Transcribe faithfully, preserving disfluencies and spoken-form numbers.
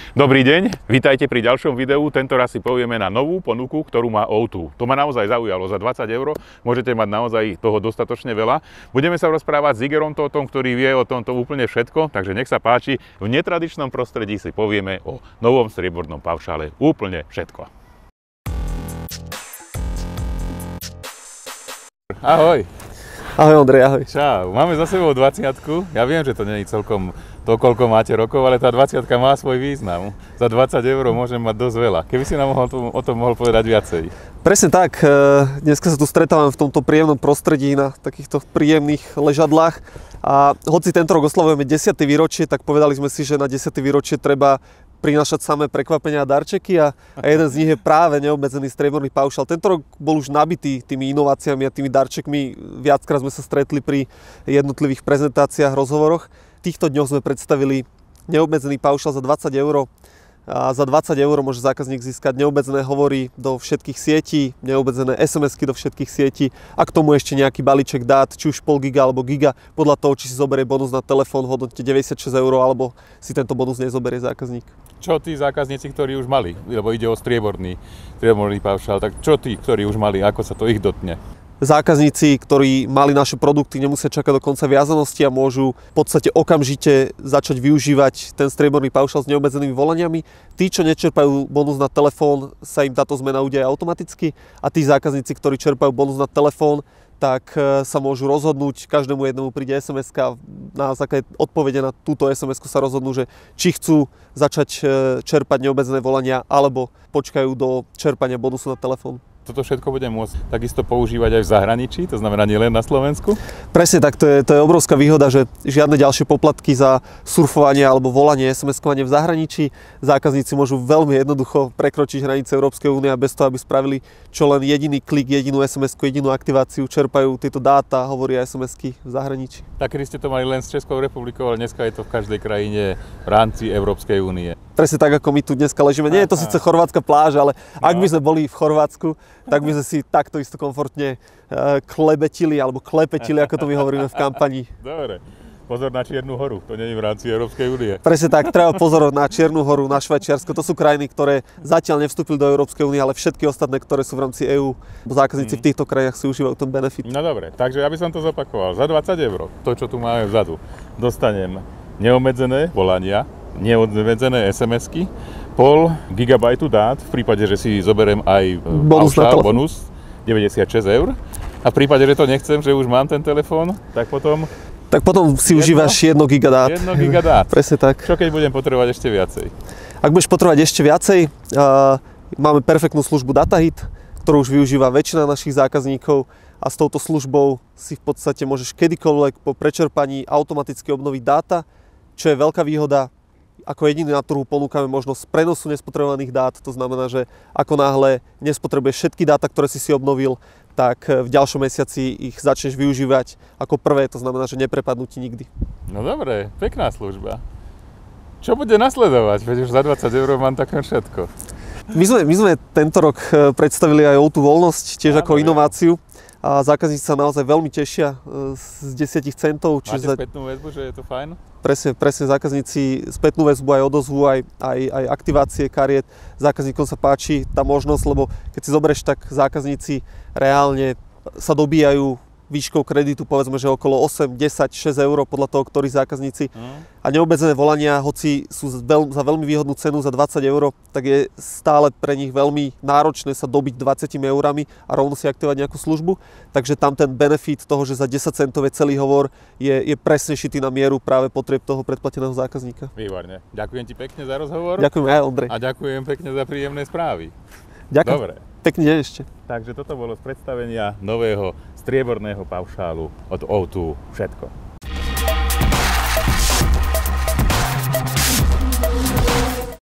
Dobrý deň, vítajte pri ďalšom videu. Tento raz si povieme na novú ponuku, ktorú má ó dva. To ma naozaj zaujalo. Za dvadsať eur môžete mať naozaj toho dostatočne veľa. Budeme sa rozprávať s Igorom Tóthom, ktorý vie o tomto úplne všetko, takže nech sa páči. V netradičnom prostredí si povieme o novom striebornom paušále úplne všetko. Ahoj. Ahoj Ondrej, ahoj. Čau, máme za sebou dvadsiatku. Ja viem, že to nie je celkom to, koľko máte rokov, ale tá dvadsiatka má svoj význam. Za dvadsať eur môžem mať dosť veľa. Keby si nám mohol, o tom mohol povedať viacej. Presne tak. Dneska sa tu stretávam v tomto príjemnom prostredí na takýchto príjemných ležadlách. A hoci tento rok oslavujeme desiate výročie, tak povedali sme si, že na desiate výročie treba prinášať samé prekvapenia a darčeky a, a jeden z nich je práve neobmedzený strieborný paušál. Tento rok bol už nabitý tými inováciami a tými darčekmi. Viackrát sme sa stretli pri jednotlivých prezentáciách, rozhovoroch. V týchto dňoch sme predstavili neobmedzený paušál za dvadsať eur. A za dvadsať eur môže zákazník získať neobmedzené hovory do všetkých sietí, neobmedzené es em esky do všetkých sietí a k tomu ešte nejaký balíček dát, či už pol giga alebo giga, podľa toho, či si zoberie bonus na telefón v hodnote deväťdesiatšesť eur, alebo si tento bonus nezoberie zákazník. Čo tí zákazníci, ktorí už mali, lebo ide o strieborný, strieborný paušál, tak čo tí, ktorí už mali, ako sa to ich dotkne? Zákazníci, ktorí mali naše produkty, nemusia čakať do konca viazanosti a môžu v podstate okamžite začať využívať ten strieborný paušál s neobmedzenými volaniami. Tí, čo nečerpajú bonus na telefón, sa im táto zmena udeje automaticky a tí zákazníci, ktorí čerpajú bonus na telefón, tak sa môžu rozhodnúť, každému jednému príde es em eska, na základe odpovede na túto es em esku sa rozhodnú, že či chcú začať čerpať neobmedzené volania alebo počkajú do čerpania bonusu na telefón. Toto všetko budem môcť takisto používať aj v zahraničí, to znamená nielen na Slovensku? Presne tak, to je, to je obrovská výhoda, že žiadne ďalšie poplatky za surfovanie alebo volanie, es em eskovanie v zahraničí. Zákazníci môžu veľmi jednoducho prekročiť hranice Európskej únie a bez toho, aby spravili čo len jediný klik, jedinú es em esku, jedinú aktiváciu, čerpajú tieto dáta, hovoria es em esky v zahraničí. Tak kedy ste to mali len s Českou republikou, ale dneska je to v každej krajine v rámci Európskej únie. Presne tak, ako my tu dneska ležíme. Nie je to síce chorvátska pláž, ale no. Ak by sme boli v Chorvátsku, tak by sme si takto isto komfortne klebetili, alebo klepetili, ako to my hovoríme v kampani. Dobre. Pozor na Čiernu horu, to nie je v rámci Európskej únie. Presne tak, treba pozorovať na Čiernu horu, na Švajčiarsko. To sú krajiny, ktoré zatiaľ nevstúpili do Európskej únie, ale všetky ostatné, ktoré sú v rámci EÚ. Zákazníci hmm. v týchto krajinách si užívajú ten benefit. No dobre, takže aby som to zopakoval, za dvadsať eur, to čo tu máme vzadu, dostanem neobmedzené volania, neobmedzené es em esky, pol gigabajtu dát, v prípade, že si zoberiem aj bonus, paušál, bonus deväťdesiatšesť eur. A v prípade, že to nechcem, že už mám ten telefón, tak potom... Tak potom si jedno, užívaš jedno giga dát. Jedno giga dát. Presne tak. Čo keď budem potrebovať ešte viacej? Ak budeš potrebovať ešte viacej, uh, máme perfektnú službu DataHit, ktorú už využíva väčšina našich zákazníkov a s touto službou si v podstate môžeš kedykoľvek po prečerpaní automaticky obnoviť dáta, čo je veľká výhoda. Ako jediný na trhu ponúkame možnosť prenosu nespotrebovaných dát, to znamená, že ako náhle nespotrebuješ všetky dáta, ktoré si si obnovil, tak v ďalšom mesiaci ich začneš využívať ako prvé, to znamená, že neprepadnú ti nikdy. No dobre, pekná služba. Čo bude nasledovať? Veď už za dvadsať eur mám takmer všetko. My sme, my sme tento rok predstavili aj ó dva voľnosť, tiež Áno, ako inováciu. A zákazníci sa naozaj veľmi tešia z desať centov. Máte za... spätnú väzbu, že je to fajn? Presne, presne zákazníci spätnú väzbu, aj odozvu, aj, aj, aj aktivácie kariet. Zákazníkom sa páči tá možnosť, lebo keď si zoberieš, tak zákazníci reálne sa dobíjajú výškou kreditu, povedzme, že okolo osem, desať, šesť eur podľa toho, ktorí zákazníci. Mm. A neobmedzené volania, hoci sú veľ, za veľmi výhodnú cenu za dvadsať eur, tak je stále pre nich veľmi náročné sa dobiť dvadsiatimi eurami a rovno si aktivovať nejakú službu. Takže tam ten benefit toho, že za desať centov je celý hovor, je, je presne šitý na mieru práve potrieb toho predplateného zákazníka. Výborne. Ďakujem ti pekne za rozhovor. Ďakujem aj Ondrej. A ďakujem pekne za príjemné správy. Ďakujem. Dobre. Pekný deň ešte. Takže toto bolo z predstavenia nového strieborného paušálu od ó dva všetko.